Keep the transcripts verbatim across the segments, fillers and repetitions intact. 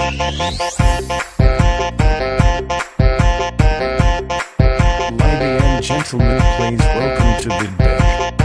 Ladies and gentlemen, please welcome to Bidbeck.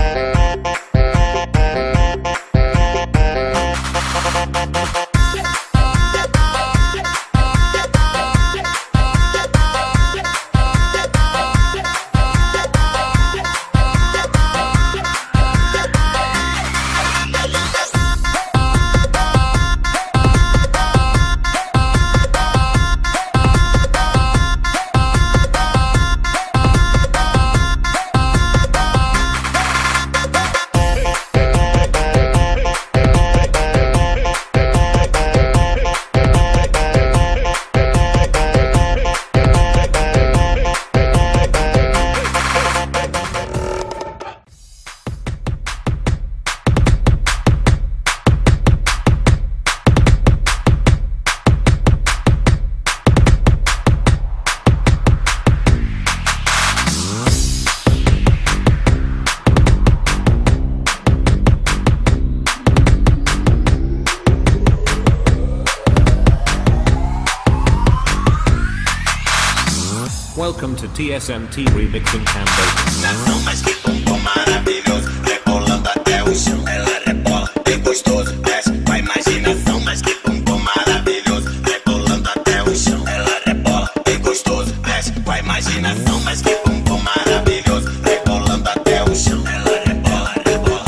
Welcome to T S M T Remixing Cambodia. Nação, mas que bumbum maravilhoso, rebolando até o chão. Ela rebola, bem gostoso, desce com a imaginação. Mas que bumbum maravilhoso, rebolando até o chão. Ela rebola, bem gostoso, desce com a imaginação. Mas que bumbum maravilhoso, rebolando até o chão. Ela rebola, rebola,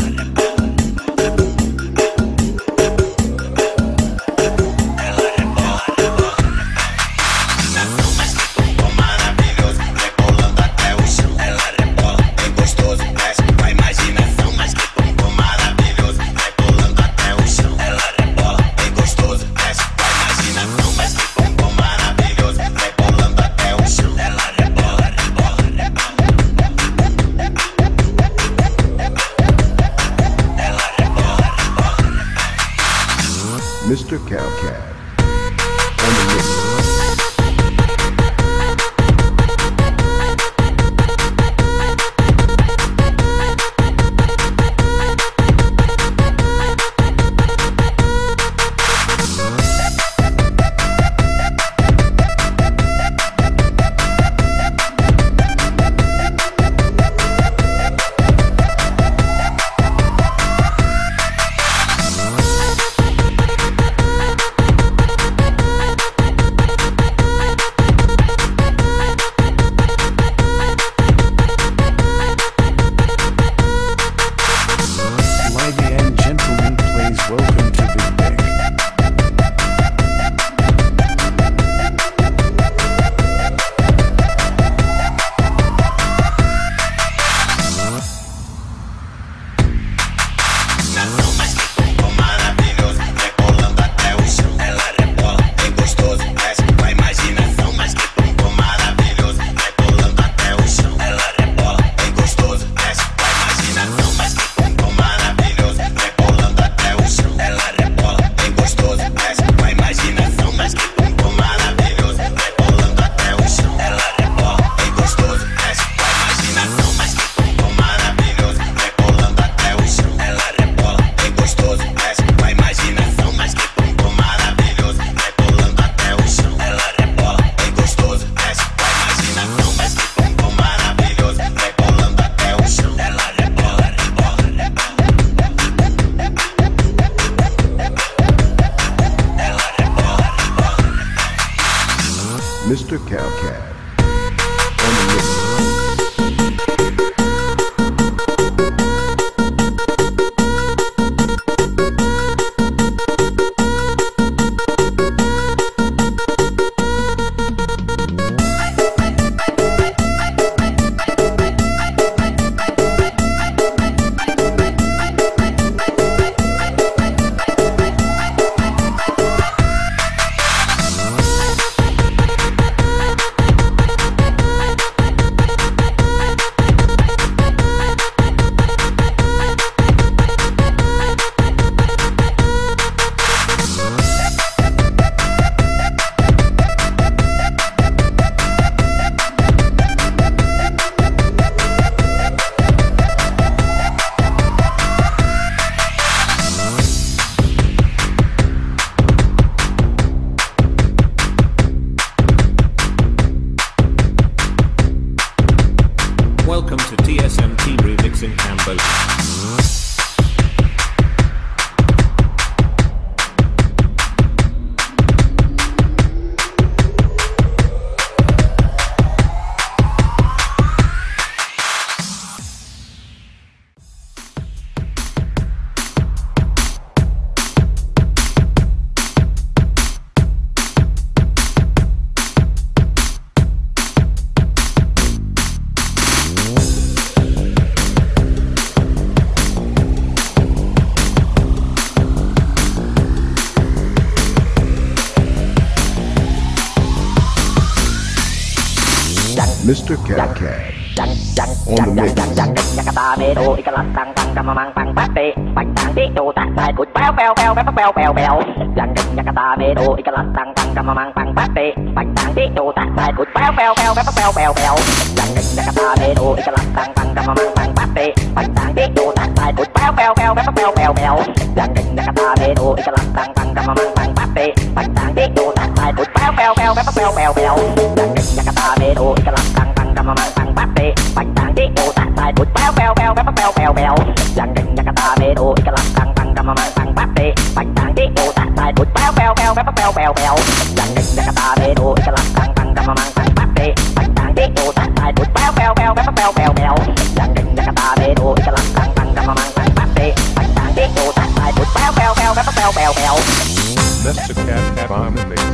ela rebola, rebola. Nação, mas que bumbum maravilhoso, rebolando até o chão. Ela rebola, bem gostoso, desce com a imaginação. Mas que bumbum maravilhoso, rebolando até o chão. Ela rebola, bem gostoso, desce com a imaginação. Mas que bumbum maravilhoso, rebolando até o chão. Ela rebola, rebola, rebola. Ela rebola, rebola. mister Cowcat on the mix. Ladies and gentlemen, please welcome to Bidbeck. Nação, mas que bumbum maravilhoso, rebolando até o chão. Ela rebola, bem gostoso, desce com a imaginação. Mas que bumbum maravilhoso, rebolando até o chão. Ela rebola, bem gostoso, desce com a imaginação. Mas que bumbum maravilhoso, rebolando até o chão. Ela rebola, bem gostoso, desce com a imaginação. Mas que bumbum maravilhoso, rebolando até o chão. Ela rebola, bem gostoso, desce com a imaginação. Mas que bumbum maravilhoso, rebolando até o chão. Ela rebola, bem gostoso, desce com a imaginação. Mas que bumbum maravilhoso, rebolando até o chão. Ela rebola, bem gostoso, desce com a imaginação. Mas que bumbum maravilhoso, rebolando até o chão. Ela rebola, rebola, rebola. Ela rebola, rebola. mister Cowcat on the mix. Mister Cat Cat Dang dang on the dang mix. dang dang dang yakata me do ikalat tang tang kama mang pang pate bạch tang ti do tak tai put peo peo peo peo peo peo peo dang dang yakata me do ikalat tang tang kama mang pang pate bạch tang ti do tak tai put peo peo peo peo peo peo peo dang dang yakata me do ikalat tang tang kama mang pang pate bạch tang ti do tak tai put peo peo peo peo peo peo peo dang dang yakata me do ikalat tang tang kama mang pang pate bạch tang ti do tak tai put peo peo peo peo peo peo peo dang dang yakata me do ikalat tang tang kama mang pang pate bạch tang ti do tak tai put peo peo peo peo peo peo peo dang dang yakata me do ikalat tang tang kama mang pang pate bạch tang ti do tak tai put peo peo peo peo peo peo peo dang dang yakata me do ikalat tang tang kama mang pang pate bạch tang ti do tak tai put peo peo peo peo peo peo peo dang dang yakata me do ikalat tang tang kama mang pang pate bạch tang ti do tak tai put peo peo peo peo peo peo peo. Mister Cat Cat on the mix.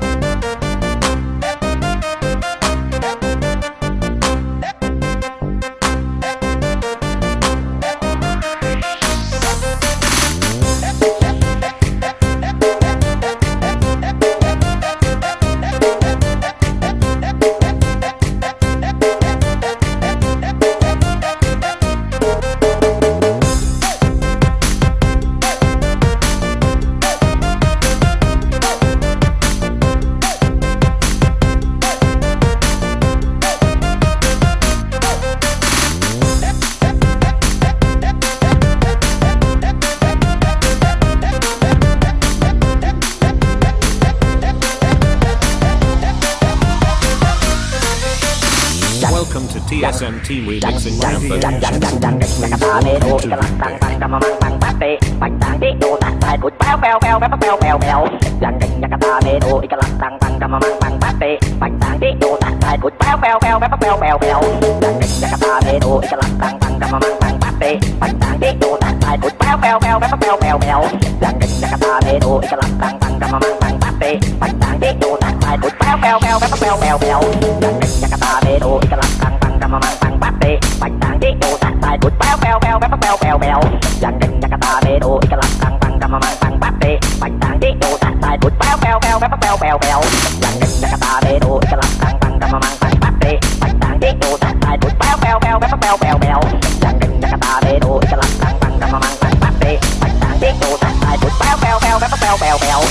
Welcome to T S M T Remixing Camper. Dang dang dang dang yakata me do ikalat tang tang kama mang pang pate bạch tang ti do tak tai put peo peo peo peo peo peo peo dang dang yakata me do ikalat tang tang kama mang pang pate bạch tang ti do tak tai put peo peo peo peo peo peo peo dang dang yakata me do ikalat tang tang kama mang pang pate bạch tang ti do tak tai put peo peo peo peo peo peo peo dang dang yakata me do ikalat tang tang kama mang pang pate bạch tang ti do tak tai put peo peo peo peo peo peo peo dang dang yakata me do ikalat tang tang kama mang pang pate bạch tang ti do tak tai put peo peo peo peo peo peo peo dang dang yakata me do ikalat tang tang kama mang pang pate bạch tang ti do tak tai put peo peo peo peo peo peo peo dang dang yakata me do ikalat tang tang kama mang pang pate bạch tang ti do tak tai put peo peo peo peo peo peo peo dang dang yakata me do ikalat tang tang kama mang pang pate bạch tang ti do tak tai put peo peo peo peo peo peo peo.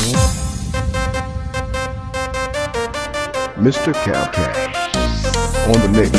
Mister Cat Cat on the mix.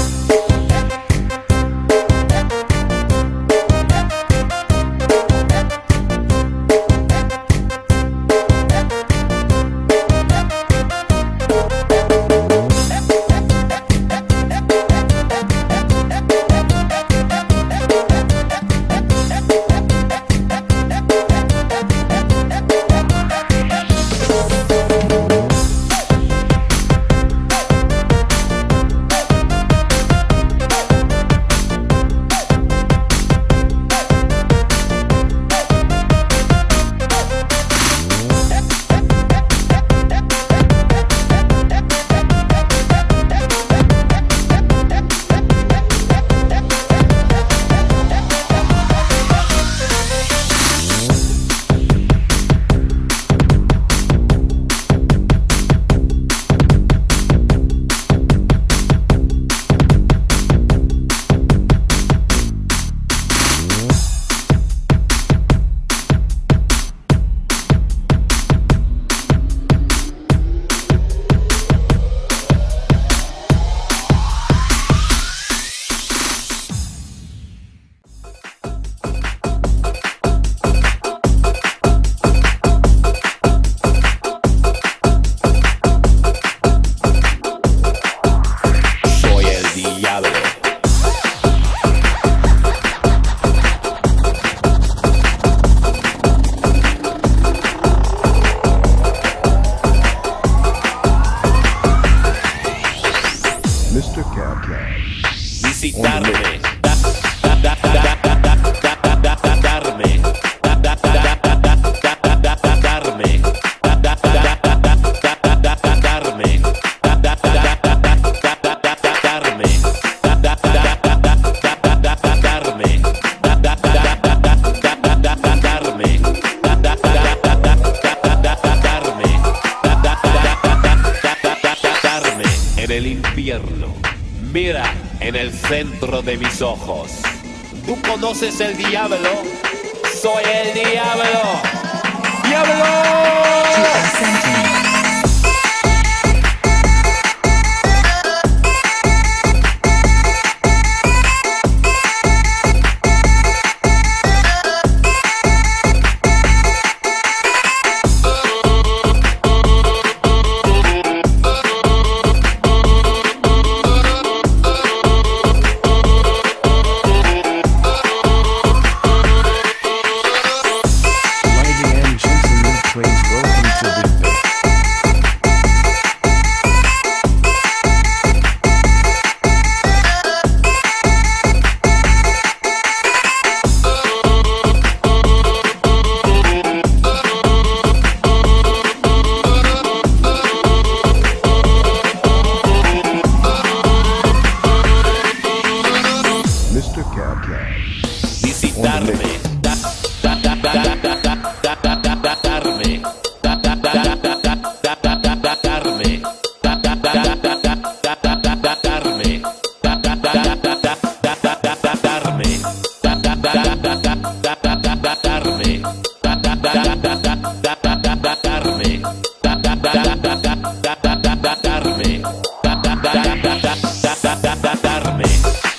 Mister Cat Cat. Visitarme. Da, da, da, da, da, da, da, da, da, da, darme. Da, da, da, da, da, da, da, da, da, darme. Da, da, da, da, da, da, da, da, da, darme. Da, da, da, da, da, da, da, da, da, darme. Da, da, da, da, da, da, da, da, da, darme. Da, da, da, da, da, da, da, da, da, darme. Da, da, da, da, da, da, da, da, da, darme. Da, da, da, da, da, da, da, da, da, darme. En el infierno. Mira en el centro de mis ojos. ¿Tú conoces el diablo? Soy el diablo. ¡Diablo! Visitarme, da, da, da, da, da, da, da, da, da, da, darme, da, da, da, da, da, da, da, da, da, da, darme, da, da, da, da, da, da, da, da, da, da, darme, da, da, da, da, da, da, da, da, da, da, darme, da, da, da, da, da, da, da, da, da, da, darme, da, da, da, da, da, da, da, da, da, da, darme, da, da, da, da, da, da, da, da, da, da, darme, da, da, da, da, da, da, da, da, da, darme.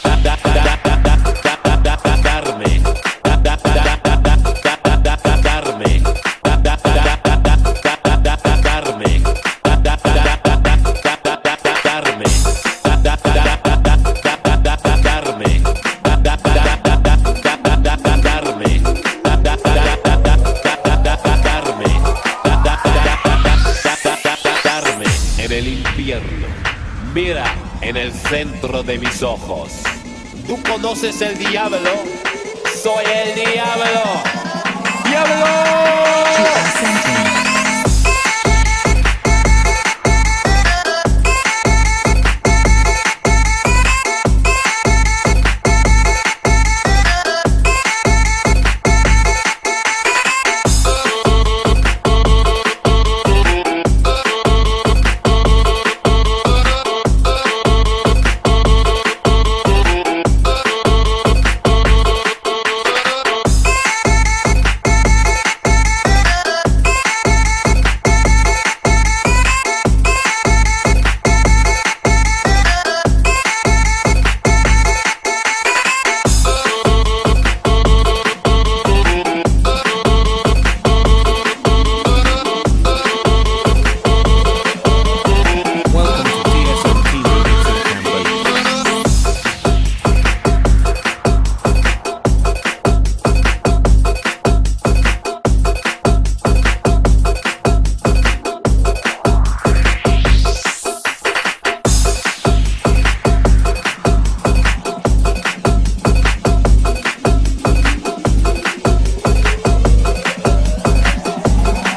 En el infierno, mira en el centro de mis ojos. ¿Tú conoces el diablo? Soy el diablo. ¡Diablo!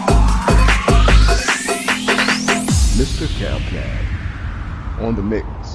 Mister Cowcat on the mix.